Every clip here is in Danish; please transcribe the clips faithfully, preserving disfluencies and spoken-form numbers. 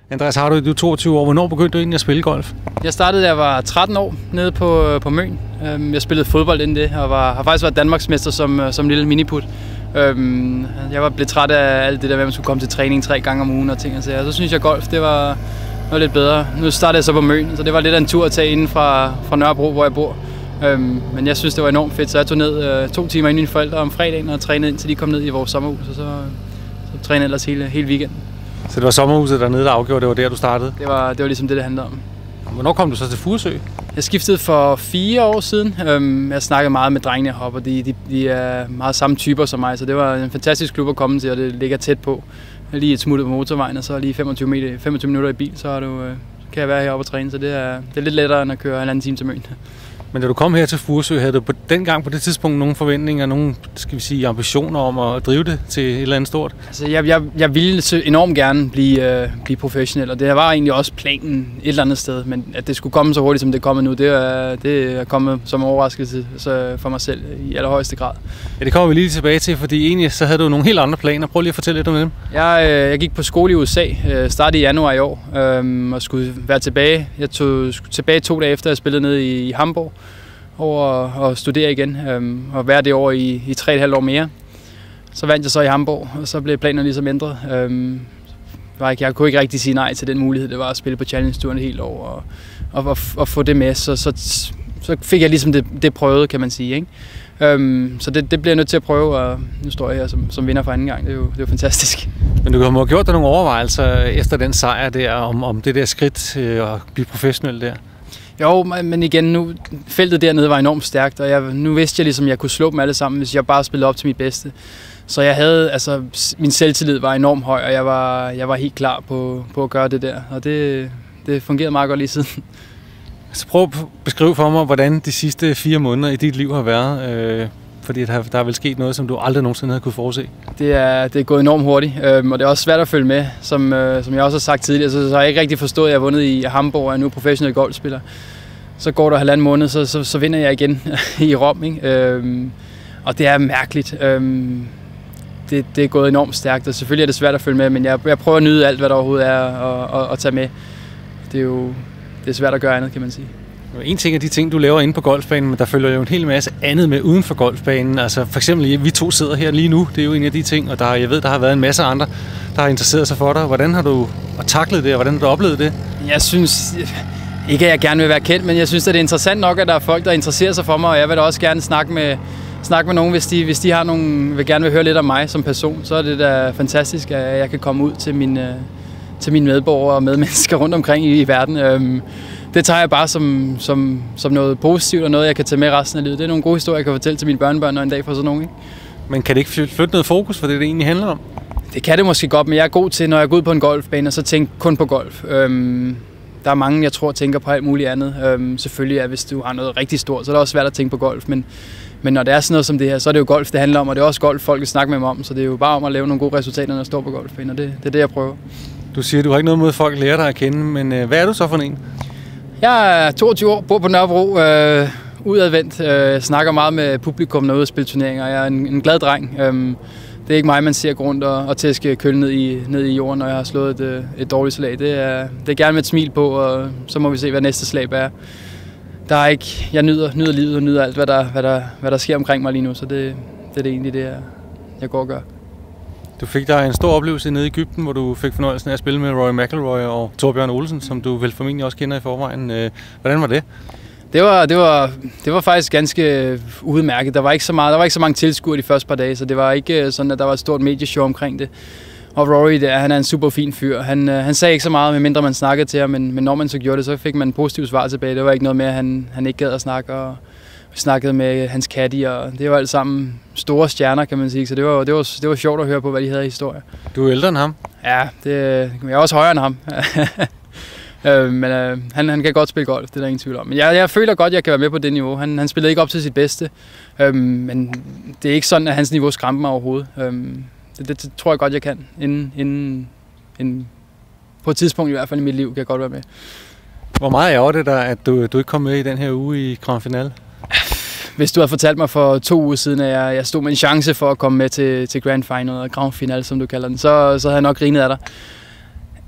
Andreas Hardy, du er toogtyve år. Hvornår begyndte du egentlig at spille golf? Jeg startede, da jeg var tretten år, nede på, på Møn. Jeg spillede fodbold inden det, og var, har faktisk været Danmarksmester som, som lille miniput. Jeg var blevet træt af alt det der, at man skulle komme til træning tre gange om ugen og ting og så. Så synes jeg, golf det var, var lidt bedre. Nu startede jeg så på Møn, så det var lidt af en tur at tage inden fra, fra Nørrebro, hvor jeg bor. Men jeg synes, det var enormt fedt, så jeg tog ned to timer inden mine forældre om fredagen og trænede indtil de kom ned i vores sommerhus, og så, så trænede jeg ellers hele, hele weekenden. Så det var sommerhuset dernede, der afgjorde, det var der, du startede? Det var, det var ligesom det, det handlede om. Hvornår kom du så til Furesø? Jeg skiftede for fire år siden. Jeg snakkede meget med drengene heroppe, og de, de, de er meget samme typer som mig, så det var en fantastisk klub at komme til, og det ligger tæt på. Lige et smut på motorvejen, og så lige femogtyve, meter, femogtyve minutter i bil, så er du, kan jeg være heroppe og træne, så det er, det er lidt lettere end at køre en anden time til Møn. Men da du kom her til Furesø, havde du på dengang på det tidspunkt nogle forventninger, nogle skal vi sige, ambitioner om at drive det til et eller andet stort? Altså, jeg, jeg, jeg ville enormt gerne blive, øh, blive professionel, og det var egentlig også planen et eller andet sted. Men at det skulle komme så hurtigt, som det er kommet nu, det er, det er kommet som overraskelse for mig selv i allerhøjeste grad. Ja, det kommer vi lige tilbage til, fordi egentlig så havde du nogle helt andre planer. Prøv lige at fortælle lidt om dem. Jeg, øh, jeg gik på skole i U S A, øh, startede i januar i år, øh, og skulle være tilbage. Jeg tog skulle tilbage to dage efter, jeg spillede ned i, i Hamburg. Over og studere igen, øhm, og være det over i, i tre og et halvt år mere. Så vandt jeg så i Hamburg, og så blev planerne ligesom ændret. Øhm, jeg kunne ikke rigtig sige nej til den mulighed, det var at spille på Challenge-turen et helt år, og, og, og, og få det med. Så, så, så fik jeg ligesom det, det prøvet, kan man sige. Ikke? Øhm, så det, det bliver jeg nødt til at prøve, og nu står jeg her som, som vinder for anden gang. Det er jo, det er jo fantastisk. Men du har må have gjort dig nogle overvejelser efter den sejr der, om, om det der skridt øh, at blive professionel der? Jo, men igen, nu, feltet dernede var enormt stærkt, og jeg, nu vidste jeg ligesom, at jeg kunne slå dem alle sammen, hvis jeg bare spillede op til mit bedste. Så jeg havde, altså, min selvtillid var enormt høj, og jeg var, jeg var helt klar på, på at gøre det der, og det, det fungerede meget godt lige siden. Så prøv at beskrive for mig, hvordan de sidste fire måneder i dit liv har været, øh, fordi der, der er vel sket noget, som du aldrig nogensinde havde kunne forudse. Det er, det er gået enormt hurtigt, øh, og det er også svært at følge med, som, øh, som jeg også har sagt tidligere, så, så har jeg ikke rigtig forstået, at jeg har vundet i Hamburg, og er nu professionel golfspiller. Så går der halvanden måned, så, så, så vinder jeg igen i Rom, ikke? Øhm, og det er mærkeligt. Øhm, det, det er gået enormt stærkt, og selvfølgelig er det svært at følge med, men jeg, jeg prøver at nyde alt, hvad der overhovedet er at, at, at tage med. Det er jo det er svært at gøre andet, kan man sige. En ting er de ting, du laver inde på golfbanen, men der følger jo en hel masse andet med uden for golfbanen. Altså for eksempel, vi to sidder her lige nu, det er jo en af de ting, og der, jeg ved, der har været en masse andre, der har interesseret sig for dig. Hvordan har du taklet det, og hvordan har du oplevet det? Jeg synes... Ikke at jeg gerne vil være kendt, men jeg synes, at det er interessant nok, at der er folk, der interesserer sig for mig, og jeg vil da også gerne snakke med, snakke med nogen, hvis de, hvis de har nogen, vil gerne vil høre lidt om mig som person. Så er det da fantastisk, at jeg kan komme ud til mine, til mine medborgere og medmennesker rundt omkring i, i verden. Det tager jeg bare som, som, som noget positivt og noget, jeg kan tage med resten af livet. Det er nogle gode historier, jeg kan fortælle til mine børnebørn og en dag for sådan nogen. Ikke? Men kan det ikke flytte noget fokus for det, det egentlig handler om? Det kan det måske godt, men jeg er god til, når jeg går ud på en golfbane, og så tænker kun på golf. Øhm, Der er mange, jeg tror, tænker på alt muligt andet. Øhm, selvfølgelig er, hvis du har noget rigtig stort, så er det også svært at tænke på golf. Men, men når det er sådan noget som det her, så er det jo golf, det handler om, og det er også golf, folk vil snakke med mig om. Så det er jo bare om at lave nogle gode resultater, når jeg står på golfbanen, og det, det er det, jeg prøver. Du siger, du har ikke noget mod, folk lærer dig at kende, men øh, hvad er du så for en? Jeg er toogtyve år, bor på Nørrebro, øh, udadvendt, øh, snakker meget med publikum, når jeg er ude at spille turneringer. Jeg er en, en glad dreng. Øh, Det er ikke mig, man ser gå rundt og, og tæske køl ned i, ned i jorden, når jeg har slået et, et dårligt slag. Det er, det er gerne med et smil på, og så må vi se, hvad næste slag er. Der er ikke, jeg nyder, nyder livet og nyder alt, hvad der, hvad, der, hvad der sker omkring mig lige nu, så det, det er det egentlig det, jeg, jeg går og gør. Du fik dig en stor oplevelse nede i Egypten, hvor du fik fornøjelsen af at spille med Rory McIlroy og Thorbjørn Olesen, som du vel formentlig også kender i forvejen. Hvordan var det? Det var, det, var, det var faktisk ganske udmærket. Der var ikke så meget, der var ikke så mange tilskuere de første par dage, så det var ikke sådan, at der var et stort medieshow omkring det. Og Rory, der, han er en super fin fyr. Han, han sagde ikke så meget, medmindre man snakkede til ham, men, men når man så gjorde det, så fik man en positiv svar tilbage. Det var ikke noget med, at han, han ikke gad at snakke, og vi snakkede med hans caddy, og det var alt sammen store stjerner, kan man sige. Så det var, det var, det var sjovt at høre på, hvad de havde i historie. Du er ældre end ham? Ja, det, jeg er også højere end ham. Øh, men øh, han, han kan godt spille golf, det er der ingen tvivl om. Men jeg, jeg føler godt, at jeg kan være med på det niveau. Han, han spillede ikke op til sit bedste, øh, men det er ikke sådan, at hans niveau skræmte mig overhovedet. Øh, det, det, det tror jeg godt, jeg kan. Inden, inden, inden, på et tidspunkt i hvert fald i mit liv kan jeg godt være med. Hvor meget ærger det dig, at du, du ikke kom med i den her uge i Grand Finale? Hvis du havde fortalt mig for to uger siden, at jeg, jeg stod med en chance for at komme med til, til Grand Final og Grand Finale, som du kalder den, så, så havde jeg nok grinet af dig.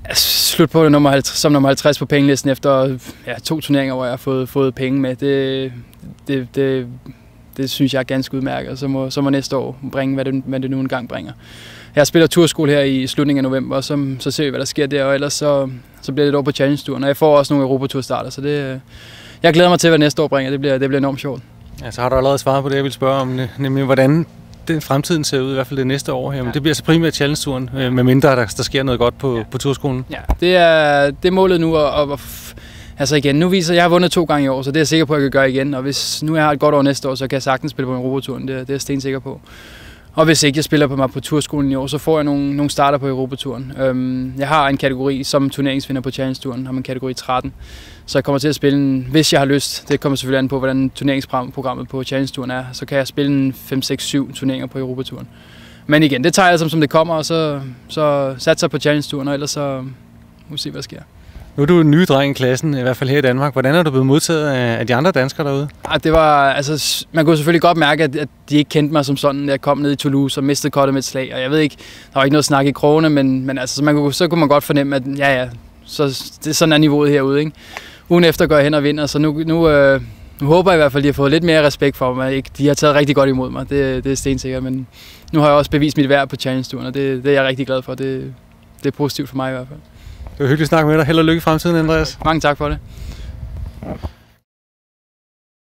Slut på nummer halvtreds, som nummer halvtreds på pengelisten efter ja, to turneringer, hvor jeg har fået, fået penge med. Det, det, det, det synes jeg er ganske udmærket, og så må, så må næste år bringe, hvad det, hvad det nu engang bringer. Jeg spiller turskole her i slutningen af november, og så, så ser vi, hvad der sker der, og ellers så, så bliver det et år på Challenge-turen, og jeg får også nogle Europatur-starter, så det, jeg glæder mig til, hvad næste år bringer. Det bliver, det bliver enormt sjovt. Ja, så har du allerede svaret på det, jeg vil spørge om, nemlig hvordan den fremtiden ser ud, i hvert fald det næste år her. Men ja. Det bliver så primært Challenge-turen, med mindre der, der sker noget godt på, ja. på turskolen. Ja, det er, det er målet nu, og, og altså igen, nu viser jeg har vundet to gange i år, så det er jeg sikker på, at jeg kan gøre igen. Og hvis nu jeg har et godt år næste år, så kan jeg sagtens spille på en Europaturen, det, det er jeg stensikker på. Og hvis ikke jeg spiller på mig på turskolen i år, så får jeg nogle, nogle starter på Europaturen. Øhm, jeg har en kategori som turneringsvinder på Challenge-turen, har man kategori tretten. Så jeg kommer til at spille en, hvis jeg har lyst, det kommer selvfølgelig an på, hvordan turneringsprogrammet på Challenge-turen er, så kan jeg spille en fem, seks, syv turneringer på Europaturen. Men igen, det tager jeg som, som det kommer, og så, så satser på Challenge-turen, og ellers så må vi se, hvad der sker. Nu er du en ny dreng i klassen, i hvert fald her i Danmark. Hvordan er du blevet modtaget af de andre danskere derude? Ja, det var, altså, man kunne selvfølgelig godt mærke, at de ikke kendte mig som sådan. Jeg kom ned i Toulouse og mistede kottet med et slag, og jeg ved ikke, der var ikke noget snak i krogene, men, men altså, så, man kunne, så kunne man godt fornemme, at ja, ja, så, det, sådan er niveauet herude, ikke? Ugen efter går jeg hen og vinder, så nu, nu, øh, nu håber jeg i hvert fald, at de har fået lidt mere respekt for mig. Ikke? De har taget rigtig godt imod mig, det, det er stensikkert, men nu har jeg også bevist mit værd på Challenge-turen, og det, det er jeg rigtig glad for. Det, det er positivt for mig i hvert fald. Det var hyggeligt at snakke med dig. Held og lykke i fremtiden, Andreas. Mange tak for det.